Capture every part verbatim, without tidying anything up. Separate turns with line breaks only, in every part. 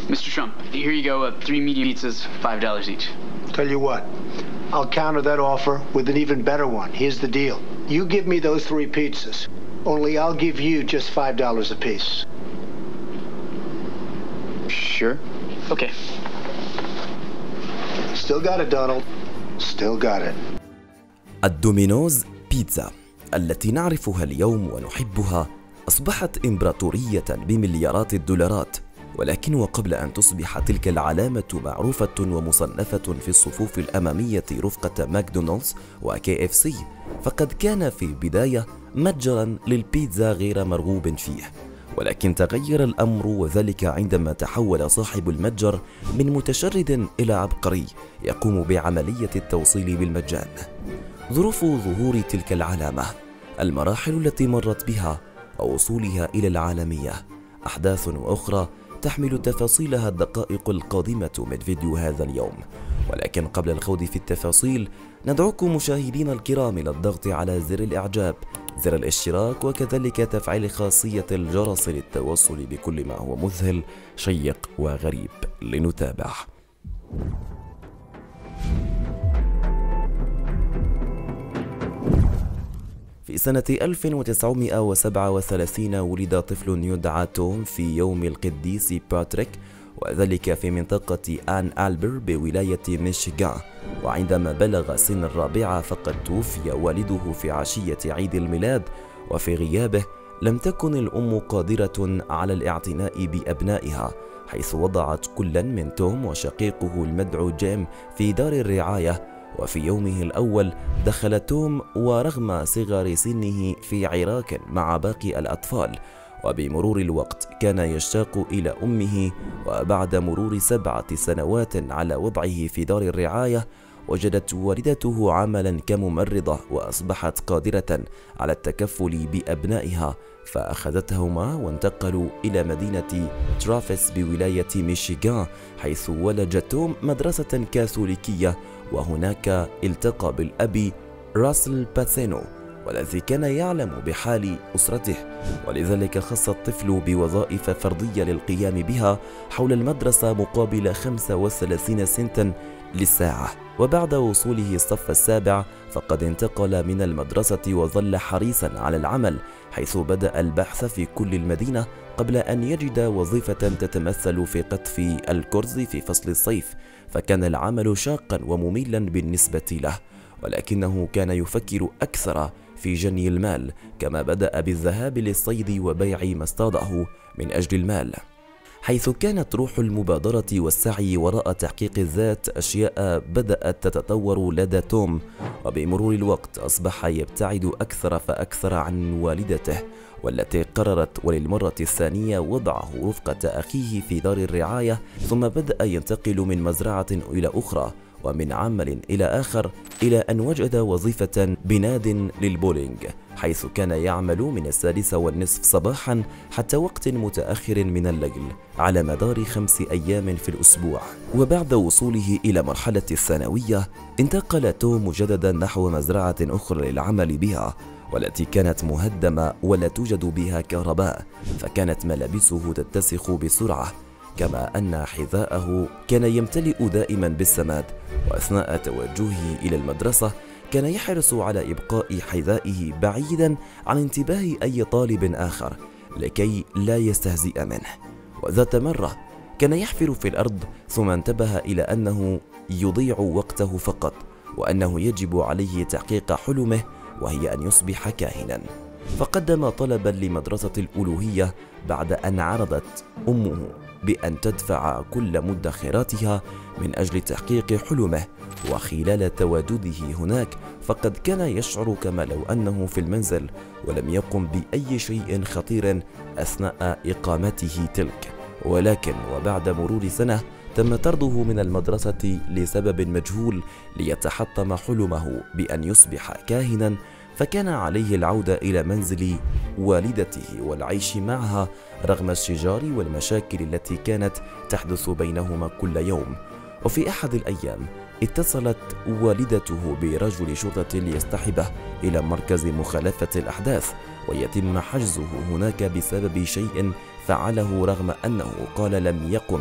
Mister Trump, here you go, uh, three medium pizzas, five dollars each.
Tell you what, I'll counter that offer with an even better one. Here's the deal. You give me those three pizzas, only I'll give you just five dollars a piece.
Sure. Okay.
Still got it, Donald. Still got it.
الدومينوز بيتزا التي نعرفها اليوم ونحبها أصبحت إمبراطورية بمليارات الدولارات، ولكن وقبل أن تصبح تلك العلامة معروفة ومصنفة في الصفوف الأمامية رفقة ماكدونالدز وكي إف سي، فقد كان في البداية متجرا للبيتزا غير مرغوب فيه. ولكن تغير الأمر، وذلك عندما تحول صاحب المتجر من متشرد إلى عبقري يقوم بعملية التوصيل بالمجان. ظروف ظهور تلك العلامة، المراحل التي مرت بها ووصولها إلى العالمية، أحداث وأخرى تحمل تفاصيلها الدقائق القادمة من فيديو هذا اليوم. ولكن قبل الخوض في التفاصيل ندعوكم مشاهدينا الكرام إلى الضغط على زر الإعجاب، زر الاشتراك، وكذلك تفعيل خاصية الجرس للتوصل بكل ما هو مذهل شيق وغريب. لنتابع. في سنة ألف وتسعمائة وسبعة وثلاثين ولد طفل يدعى توم في يوم القديس باتريك، وذلك في منطقة آن ألبر بولاية ميشيغان. وعندما بلغ سن الرابعة فقد توفي والده في عشية عيد الميلاد، وفي غيابه لم تكن الأم قادرة على الاعتناء بأبنائها، حيث وضعت كلا من توم وشقيقه المدعو جيم في دار الرعاية. وفي يومه الأول دخل توم ورغم صغر سنه في عراك مع باقي الأطفال، وبمرور الوقت كان يشتاق إلى أمه. وبعد مرور سبعة سنوات على وضعه في دار الرعاية وجدت والدته عملا كممرضة، وأصبحت قادرة على التكفل بأبنائها، فأخذتهما وانتقلوا إلى مدينة ترافيس بولاية ميشيغان، حيث ولج توم مدرسة كاثوليكية، وهناك التقى بالأب راسل باتسينو والذي كان يعلم بحال أسرته، ولذلك خص الطفل بوظائف فردية للقيام بها حول المدرسة مقابل خمسة وثلاثين سنتا للساعة. وبعد وصوله الصف السابع فقد انتقل من المدرسة وظل حريصا على العمل، حيث بدأ البحث في كل المدينة قبل أن يجد وظيفة تتمثل في قطف الكرز في فصل الصيف، فكان العمل شاقا ومملا بالنسبة له، ولكنه كان يفكر أكثر في جني المال، كما بدأ بالذهاب للصيد وبيع ما اصطاده من أجل المال، حيث كانت روح المبادرة والسعي وراء تحقيق الذات أشياء بدأت تتطور لدى توم. وبمرور الوقت أصبح يبتعد أكثر فأكثر عن والدته، والتي قررت وللمرة الثانية وضعه رفقة أخيه في دار الرعاية، ثم بدأ ينتقل من مزرعة إلى أخرى ومن عمل إلى آخر، إلى أن وجد وظيفة بناد للبولينج، حيث كان يعمل من السادسة والنصف صباحا حتى وقت متأخر من الليل على مدار خمس أيام في الأسبوع. وبعد وصوله إلى مرحلة الثانوية انتقل توم مجددا نحو مزرعة أخرى للعمل بها، والتي كانت مهدمة ولا توجد بها كهرباء، فكانت ملابسه تتسخ بسرعة، كما أن حذاءه كان يمتلئ دائما بالسماد. وأثناء توجهه إلى المدرسة كان يحرص على إبقاء حذائه بعيدا عن انتباه أي طالب آخر لكي لا يستهزئ منه. وذات مرة كان يحفر في الأرض، ثم انتبه إلى أنه يضيع وقته فقط، وأنه يجب عليه تحقيق حلمه وهي أن يصبح كاهنا. فقدم طلبا لمدرسة الألوهية بعد أن عرضت أمه بأن تدفع كل مدخراتها من أجل تحقيق حلمه. وخلال تواجده هناك فقد كان يشعر كما لو أنه في المنزل، ولم يقم بأي شيء خطير أثناء إقامته تلك. ولكن وبعد مرور سنة تم طرده من المدرسة لسبب مجهول ليتحطم حلمه بأن يصبح كاهنا، فكان عليه العودة إلى منزل والدته والعيش معها رغم الشجار والمشاكل التي كانت تحدث بينهما كل يوم. وفي أحد الأيام اتصلت والدته برجل شرطة ليصطحبه إلى مركز مخالفة الأحداث ويتم حجزه هناك بسبب شيء فعله، رغم أنه قال لم يقم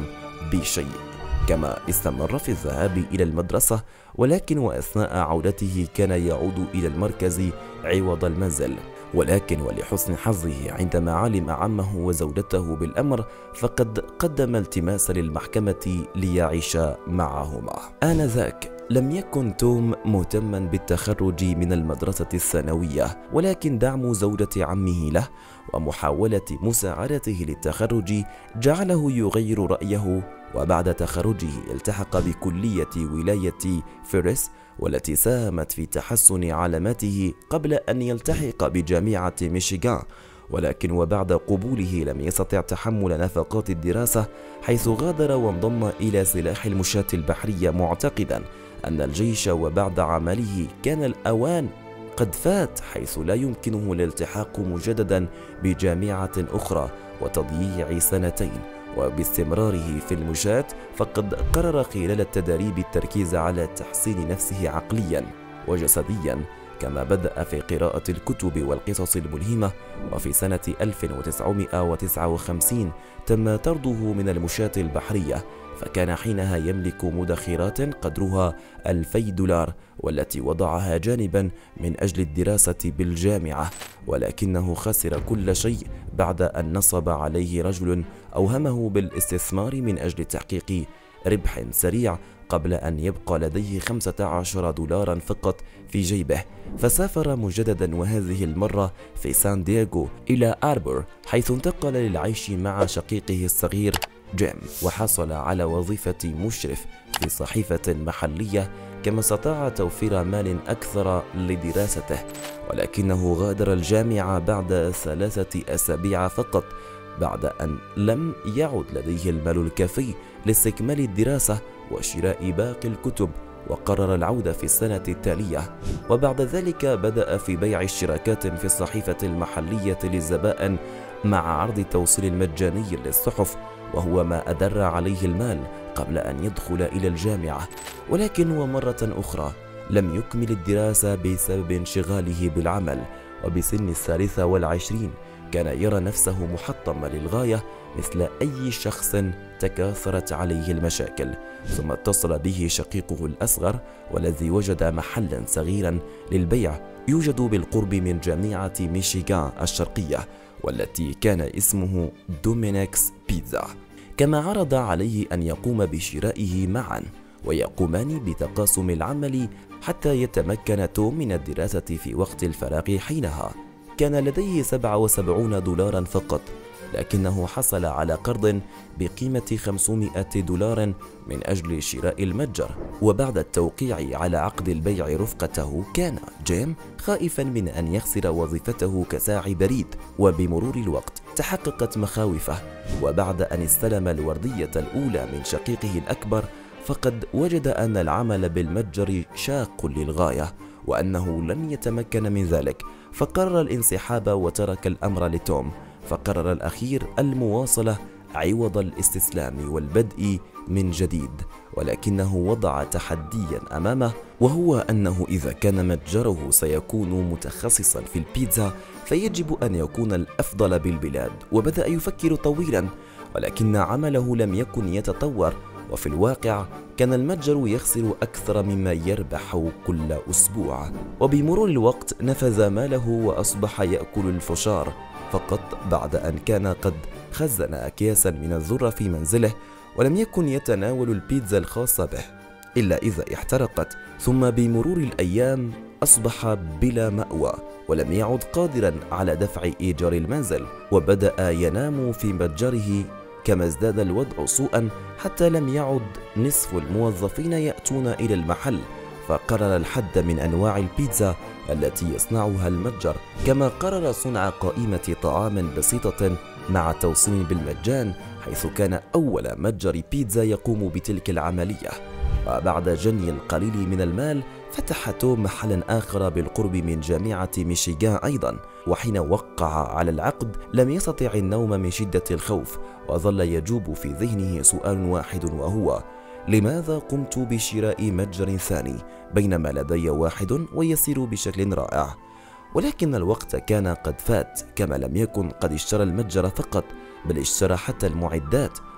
بشيء. كما استمر في الذهاب إلى المدرسة، ولكن وأثناء عودته كان يعود إلى المركز عوض المنزل. ولكن ولحسن حظه عندما علم عمه وزوجته بالأمر فقد قدم التماس للمحكمة ليعيش معهما. آنذاك لم يكن توم مهتما بالتخرج من المدرسة الثانوية، ولكن دعم زوجة عمه له ومحاولة مساعدته للتخرج جعله يغير رأيه. وبعد تخرجه التحق بكلية ولاية فيرس، والتي ساهمت في تحسن علاماته قبل أن يلتحق بجامعة ميشيغان. ولكن وبعد قبوله لم يستطع تحمل نفقات الدراسة، حيث غادر وانضم إلى سلاح المشاة البحرية معتقدا أن الجيش وبعد عمله كان الأوان قد فات، حيث لا يمكنه الالتحاق مجددا بجامعة أخرى وتضييع سنتين. وباستمراره في المشاة فقد قرر خلال التدريب التركيز على تحسين نفسه عقليا وجسديا، كما بدأ في قراءة الكتب والقصص الملهمة. وفي سنة ألف وتسعمائة وتسعة وخمسين تم طرده من المشاة البحرية، فكان حينها يملك مدخرات قدرها ألفي دولار، والتي وضعها جانبا من أجل الدراسة بالجامعة. ولكنه خسر كل شيء بعد أن نصب عليه رجل أوهمه بالاستثمار من أجل تحقيق ربح سريع، قبل أن يبقى لديه خمسة عشر دولارا فقط في جيبه. فسافر مجددا، وهذه المرة في سان دييغو إلى آربور، حيث انتقل للعيش مع شقيقه الصغير جيم، وحصل على وظيفة مشرف في صحيفة محلية، كما استطاع توفير مال أكثر لدراسته. ولكنه غادر الجامعة بعد ثلاثة أسابيع فقط، بعد أن لم يعد لديه المال الكافي لاستكمال الدراسة وشراء باقي الكتب، وقرر العودة في السنة التالية. وبعد ذلك بدأ في بيع اشتراكات في الصحيفة المحلية للزبائن مع عرض التوصيل المجاني للصحف، وهو ما أدر عليه المال قبل أن يدخل إلى الجامعة. ولكن ومرة أخرى لم يكمل الدراسة بسبب انشغاله بالعمل، وبسن الثالثة والعشرين كان يرى نفسه محطما للغاية مثل أي شخص تكاثرت عليه المشاكل. ثم اتصل به شقيقه الأصغر، والذي وجد محلا صغيرا للبيع يوجد بالقرب من جامعة ميشيغان الشرقية، والتي كان اسمه دومينيكس بيتزا. كما عرض عليه أن يقوم بشرائه معا، ويقومان بتقاسم العمل حتى يتمكن توم من الدراسة في وقت الفراغ. حينها كان لديه سبعة وسبعين دولارا فقط، لكنه حصل على قرض بقيمة خمسمائة دولار من أجل شراء المتجر. وبعد التوقيع على عقد البيع رفقته، كان جيم خائفا من أن يخسر وظيفته كساعي بريد. وبمرور الوقت تحققت مخاوفه، وبعد أن استلم الوردية الأولى من شقيقه الأكبر فقد وجد أن العمل بالمتجر شاق للغاية، وأنه لن يتمكن من ذلك، فقرر الانسحاب وترك الأمر لتوم. فقرر الأخير المواصلة عوض الاستسلام والبدء من جديد، ولكنه وضع تحديا أمامه، وهو أنه إذا كان متجره سيكون متخصصا في البيتزا فيجب أن يكون الأفضل بالبلاد. وبدأ يفكر طويلا، ولكن عمله لم يكن يتطور، وفي الواقع كان المتجر يخسر أكثر مما يربح كل أسبوع. وبمرور الوقت نفذ ماله وأصبح يأكل الفشار فقط، بعد أن كان قد خزن أكياسا من الذرة في منزله، ولم يكن يتناول البيتزا الخاصة به إلا إذا احترقت. ثم بمرور الأيام أصبح بلا مأوى، ولم يعد قادرا على دفع إيجار المنزل، وبدأ ينام في متجره. كما ازداد الوضع سوءا حتى لم يعد نصف الموظفين يأتون إلى المحل، فقرر الحد من أنواع البيتزا التي يصنعها المتجر. كما قرر صنع قائمة طعام بسيطة مع توصيل بالمجان، حيث كان أول متجر بيتزا يقوم بتلك العملية. وبعد جني القليل من المال فتح توم محلا آخر بالقرب من جامعة ميشيغان أيضا. وحين وقع على العقد لم يستطع النوم من شدة الخوف، وظل يجوب في ذهنه سؤال واحد، وهو: لماذا قمت بشراء متجر ثاني بينما لدي واحد ويسير بشكل رائع؟ ولكن الوقت كان قد فات، كما لم يكن قد اشترى المتجر فقط، بل اشترى حتى المعدات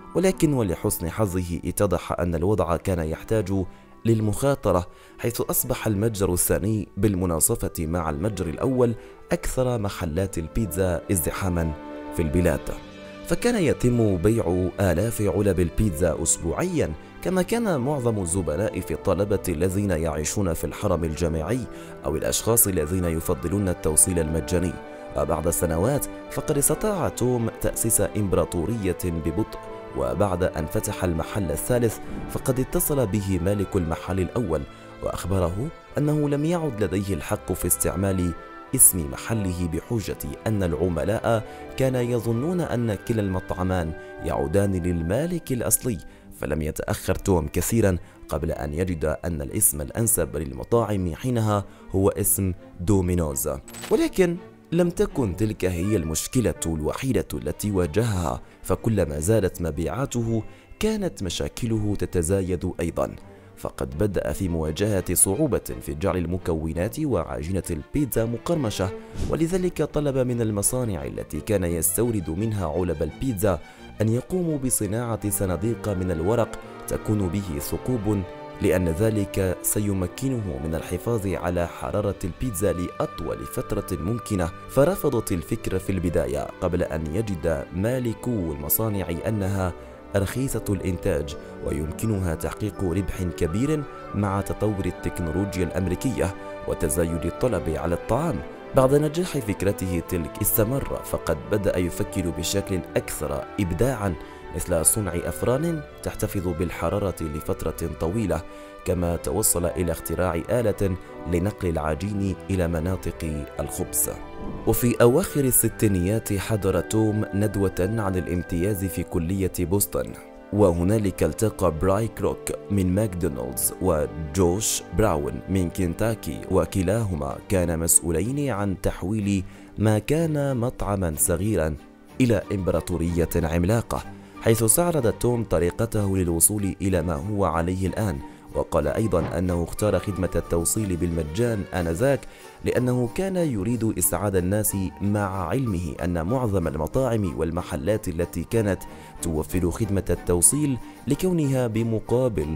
ولكن ولحسن حظه اتضح أن الوضع كان يحتاج للمخاطرة، حيث أصبح المتجر الثاني بالمناصفة مع المتجر الأول أكثر محلات البيتزا ازدحاما في البلاد. فكان يتم بيع آلاف علب البيتزا أسبوعيا، كما كان معظم الزبناء في الطلبة الذين يعيشون في الحرم الجامعي أو الأشخاص الذين يفضلون التوصيل المجاني. وبعد سنوات فقد استطاع توم تأسيس إمبراطورية ببطء، وبعد أن فتح المحل الثالث فقد اتصل به مالك المحل الأول وأخبره أنه لم يعد لديه الحق في استعمال اسم محله بحجة أن العملاء كانوا يظنون أن كلا المطعمان يعودان للمالك الأصلي. فلم يتأخر توم كثيرا قبل أن يجد أن الاسم الأنسب للمطاعم حينها هو اسم دومينوز. ولكن لم تكن تلك هي المشكلة الوحيدة التي واجهها، فكلما زادت مبيعاته كانت مشاكله تتزايد أيضا. فقد بدأ في مواجهة صعوبة في جعل المكونات وعجينة البيتزا مقرمشة، ولذلك طلب من المصانع التي كان يستورد منها علب البيتزا أن يقوموا بصناعة صناديق من الورق تكون به ثقوب، لأن ذلك سيمكنه من الحفاظ على حرارة البيتزا لأطول فترة ممكنة. فرفضت الفكرة في البداية قبل أن يجد مالكو المصانع أنها رخيصة الإنتاج ويمكنها تحقيق ربح كبير مع تطور التكنولوجيا الأمريكية وتزايد الطلب على الطعام. بعد نجاح فكرته تلك استمر، فقد بدأ يفكر بشكل أكثر إبداعا، مثل صنع أفران تحتفظ بالحرارة لفترة طويلة، كما توصل إلى اختراع آلة لنقل العجين إلى مناطق الخبز. وفي أواخر الستينيات حضر توم ندوة عن الامتياز في كلية بوسطن، وهنالك التقى براي كروك من ماكدونالدز وجوش براون من كنتاكي، وكلاهما كان مسؤولين عن تحويل ما كان مطعما صغيرا إلى إمبراطورية عملاقة، حيث استعرض توم طريقته للوصول إلى ما هو عليه الآن. وقال أيضا أنه اختار خدمة التوصيل بالمجان آنذاك لأنه كان يريد إسعاد الناس، مع علمه أن معظم المطاعم والمحلات التي كانت توفر خدمة التوصيل لكونها بمقابل.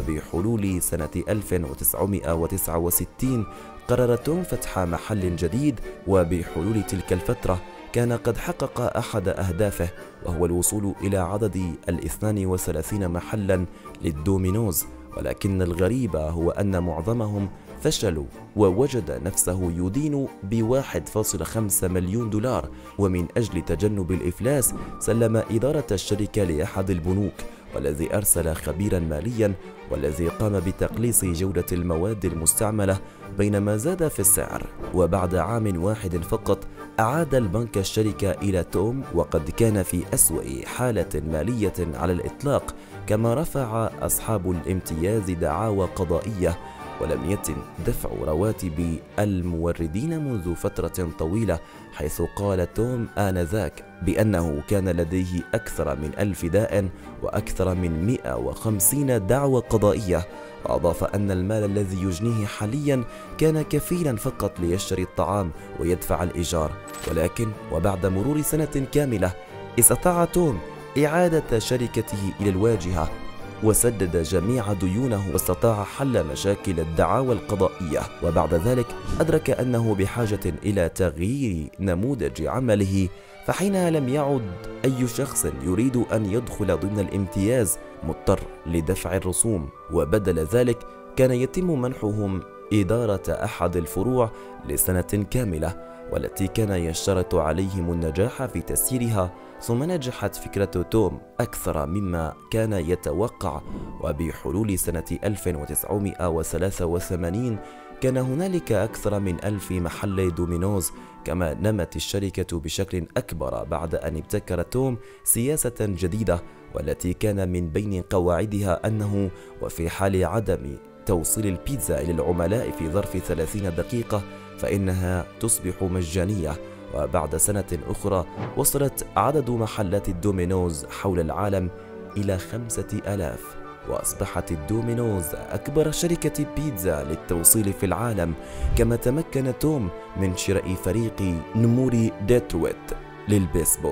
وبحلول سنة ألف وتسعمائة وتسعة وستين قرر توم فتح محل جديد، وبحلول تلك الفترة كان قد حقق أحد أهدافه، وهو الوصول إلى عدد الاثنين وثلاثين محلا للدومينوز. ولكن الغريب هو أن معظمهم فشلوا، ووجد نفسه يدين بواحد فاصل خمسة مليون دولار. ومن أجل تجنب الإفلاس سلم إدارة الشركة لأحد البنوك، والذي أرسل خبيرا ماليا والذي قام بتقليص جودة المواد المستعملة بينما زاد في السعر. وبعد عام واحد فقط أعاد البنك الشركة إلى توم، وقد كان في أسوأ حالة مالية على الإطلاق. كما رفع أصحاب الامتياز دعاوى قضائية، ولم يتم دفع رواتب الموردين منذ فترة طويلة، حيث قال توم آنذاك بأنه كان لديه أكثر من ألف داء وأكثر من مئة وخمسين دعوى قضائية. وأضاف أن المال الذي يجنيه حاليا كان كفيلا فقط ليشتري الطعام ويدفع الإيجار. ولكن وبعد مرور سنة كاملة استطاع توم إعادة شركته إلى الواجهة وسدد جميع ديونه، واستطاع حل مشاكل الدعاوى القضائية. وبعد ذلك أدرك أنه بحاجة إلى تغيير نموذج عمله، فحينها لم يعد أي شخص يريد أن يدخل ضمن الامتياز مضطر لدفع الرسوم، وبدل ذلك كان يتم منحهم إدارة أحد الفروع لسنة كاملة، والتي كان يشترط عليهم النجاح في تسييرها. ثم نجحت فكرة توم أكثر مما كان يتوقع، وبحلول سنة ألف وتسعمائة وثلاثة وثمانين كان هنالك أكثر من ألف محل دومينوز. كما نمت الشركة بشكل أكبر بعد أن ابتكر توم سياسة جديدة، والتي كان من بين قواعدها أنه وفي حال عدم توصيل البيتزا إلى العملاء في ظرف ثلاثين دقيقة فإنها تصبح مجانية. وبعد سنة أخرى وصلت عدد محلات الدومينوز حول العالم إلى خمسة آلاف، وأصبحت الدومينوز أكبر شركة بيتزا للتوصيل في العالم. كما تمكن توم من شراء فريق نمور ديترويت للبيسبول،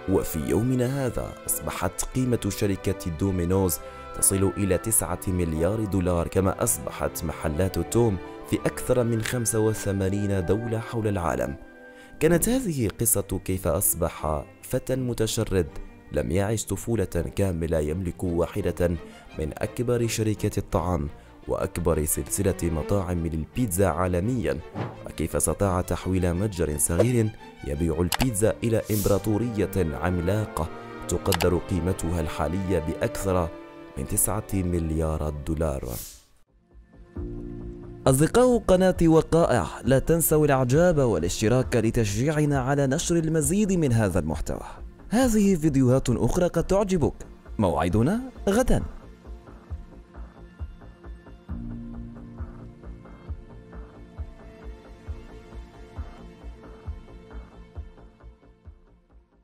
وفي يومنا هذا أصبحت قيمة شركة دومينوز تصل إلى تسعة مليار دولار، كما أصبحت محلات توم في أكثر من خمسة وثمانين دولة حول العالم. كانت هذه قصة كيف أصبح فتى متشرد لم يعش طفولة كاملة يملك واحدة من أكبر شركات الطعام وأكبر سلسلة مطاعم للبيتزا عالميا، وكيف استطاع تحويل متجر صغير يبيع البيتزا إلى إمبراطورية عملاقة تقدر قيمتها الحالية بأكثر من تسعة مليار دولار. أصدقاء قناة وقائع، لا تنسوا الإعجاب والاشتراك لتشجيعنا على نشر المزيد من هذا المحتوى. هذه فيديوهات أخرى قد تعجبك. موعدنا غدا.